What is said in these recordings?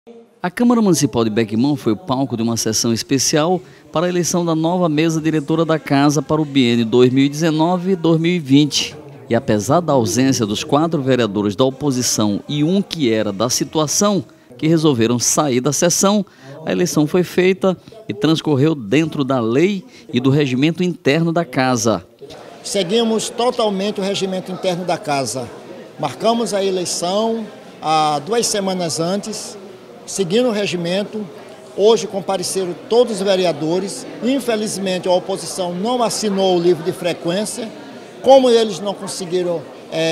A Câmara Municipal de Bequimão foi o palco de uma sessão especial para a eleição da nova mesa diretora da Casa para o biênio 2019-2020. E apesar da ausência dos 4 vereadores da oposição e um que era da situação, que resolveram sair da sessão, a eleição foi feita e transcorreu dentro da lei e do regimento interno da Casa. Seguimos totalmente o regimento interno da Casa. Marcamos a eleição há 2 semanas antes, seguindo o regimento. Hoje compareceram todos os vereadores. Infelizmente a oposição não assinou o livro de frequência. Como eles não conseguiram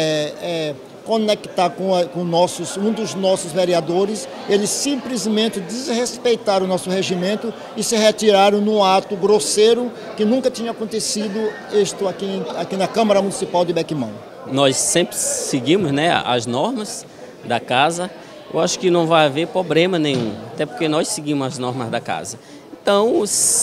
conectar com um dos nossos vereadores, eles simplesmente desrespeitaram o nosso regimento e se retiraram num ato grosseiro que nunca tinha acontecido isto aqui na Câmara Municipal de Bequimão. Nós sempre seguimos, né, as normas da Casa. Eu acho que não vai haver problema nenhum, até porque nós seguimos as normas da Casa. Então,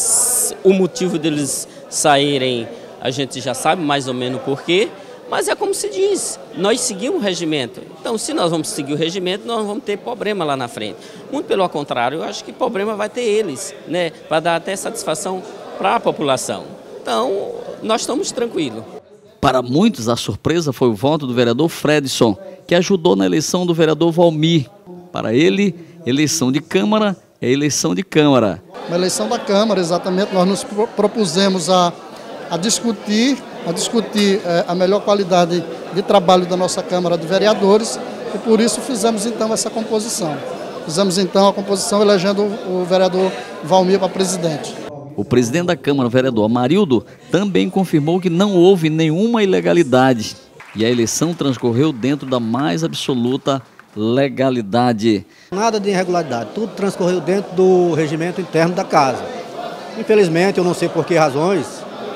o motivo deles saírem, a gente já sabe mais ou menos o porquê, mas é como se diz, nós seguimos o regimento. Então, se nós vamos seguir o regimento, nós não vamos ter problema lá na frente. Muito pelo contrário, eu acho que problema vai ter eles, né, para dar até satisfação para a população. Então, nós estamos tranquilos. Para muitos, a surpresa foi o voto do vereador Fredson, que ajudou na eleição do vereador Valmir. Para ele, eleição de Câmara é eleição de Câmara. Uma eleição da Câmara, exatamente, nós nos propusemos a discutir a melhor qualidade de trabalho da nossa Câmara de Vereadores e por isso fizemos então essa composição. Fizemos então a composição elegendo o vereador Valmir para presidente. O presidente da Câmara, o vereador Amarildo, também confirmou que não houve nenhuma ilegalidade e a eleição transcorreu dentro da mais absoluta legalidade. Nada de irregularidade, tudo transcorreu dentro do regimento interno da Casa. Infelizmente, eu não sei por que razões,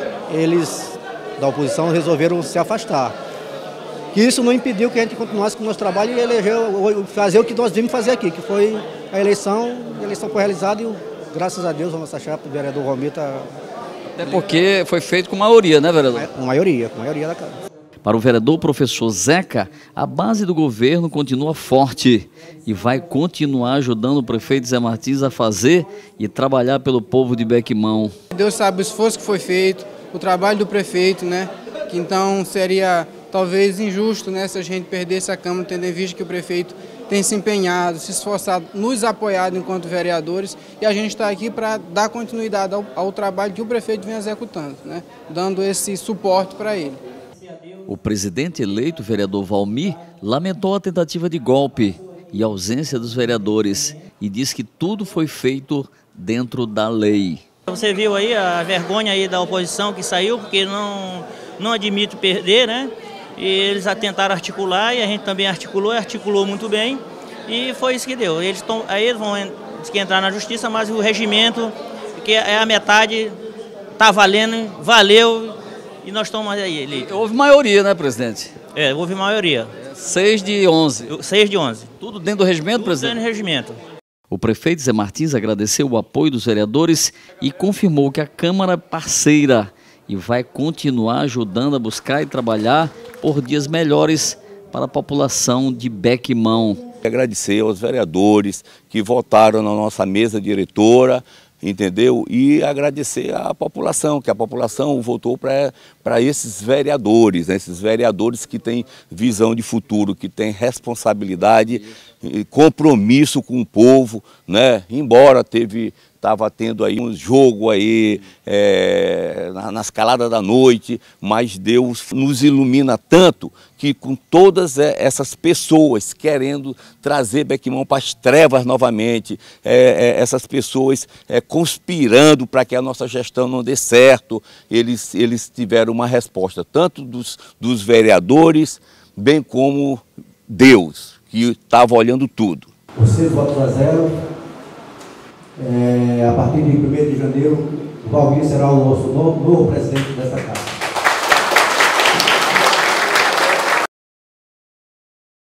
eles da oposição resolveram se afastar. Que isso não impediu que a gente continuasse com o nosso trabalho e fazer o que nós vimos fazer aqui, que foi a eleição foi realizada e graças a Deus a nossa chapa, o vereador Valmir está... Até porque foi feito com maioria, né, vereador? Com maioria da Casa. Para o vereador professor Zeca, a base do governo continua forte e vai continuar ajudando o prefeito Zé Martins a fazer e trabalhar pelo povo de Bequimão. Deus sabe o esforço que foi feito, o trabalho do prefeito, né? Que então seria talvez injusto, né, se a gente perdesse a Câmara, tendo em vista que o prefeito tem se empenhado, se esforçado, nos apoiado enquanto vereadores, e a gente está aqui para dar continuidade ao trabalho que o prefeito vem executando, né? Dando esse suporte para ele. O presidente eleito, vereador Valmir, lamentou a tentativa de golpe e a ausência dos vereadores e diz que tudo foi feito dentro da lei. Você viu aí a vergonha aí da oposição que saiu, porque não admite perder, né? E eles tentaram articular e a gente também articulou muito bem e foi isso que deu. Aí eles vão entrar na justiça, mas o regimento, que é a metade, está valendo, valeu. E nós estamos aí eleitos. Houve maioria, né, presidente? Houve maioria. 6 de 11. 6 de 11. Tudo dentro do regimento, tudo presidente? Dentro do regimento. O prefeito Zé Martins agradeceu o apoio dos vereadores e confirmou que a Câmara é parceira e vai continuar ajudando a buscar e trabalhar por dias melhores para a população de Bequimão. Agradecer aos vereadores que votaram na nossa mesa diretora, entendeu? E agradecer à população, que a população votou para esses vereadores, né? Esses vereadores que têm visão de futuro, que têm responsabilidade, compromisso com o povo, né? Embora estava tendo aí um jogo aí na escalada da noite, mas Deus nos ilumina tanto que com todas essas pessoas querendo trazer Bequimão para as trevas novamente, essas pessoas conspirando para que a nossa gestão não dê certo, eles tiveram uma resposta, tanto dos vereadores, bem como Deus, que estava olhando tudo. Por 6 votos a 0, a partir de 1º de janeiro, o Valmir será o nosso novo presidente desta Câmara.